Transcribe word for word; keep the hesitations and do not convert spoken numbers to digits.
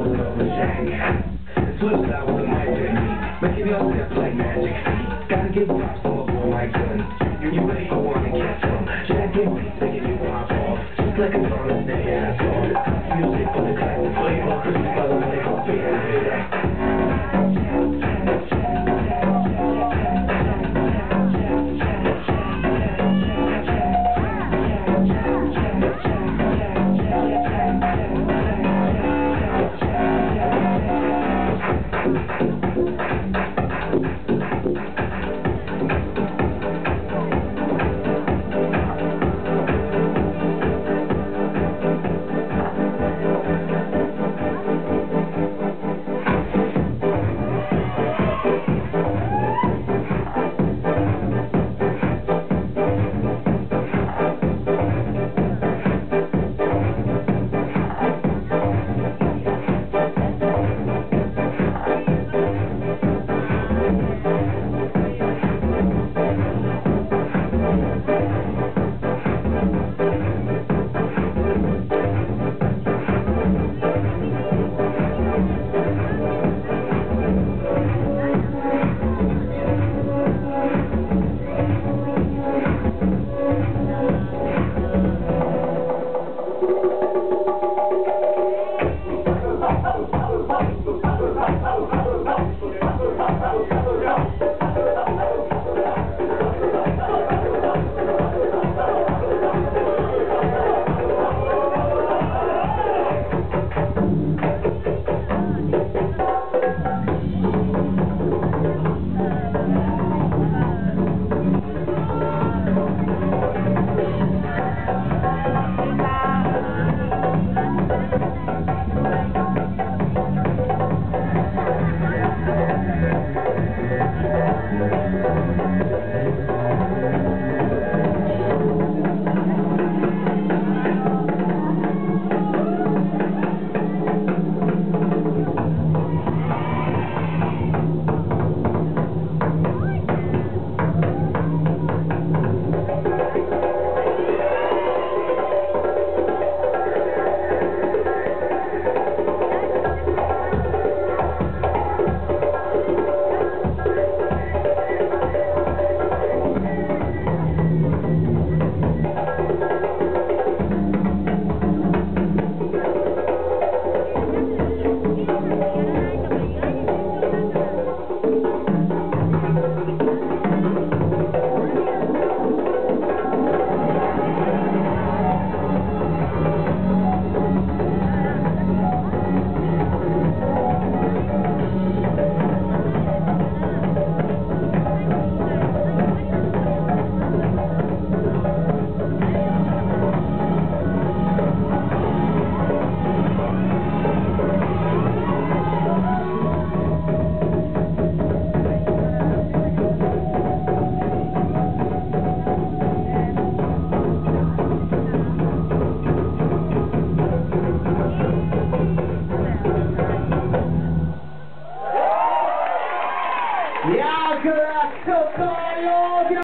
pulling over Jack. Flip side with the mic technique, making your steps like magic. Gotta give props to my boy Mike Gunn. You, you ready for one and get some? Jack and beats making you pop off, just like a Thomas Day asshole. Music for the classic flavor, produced by the Lego Band. Thank you.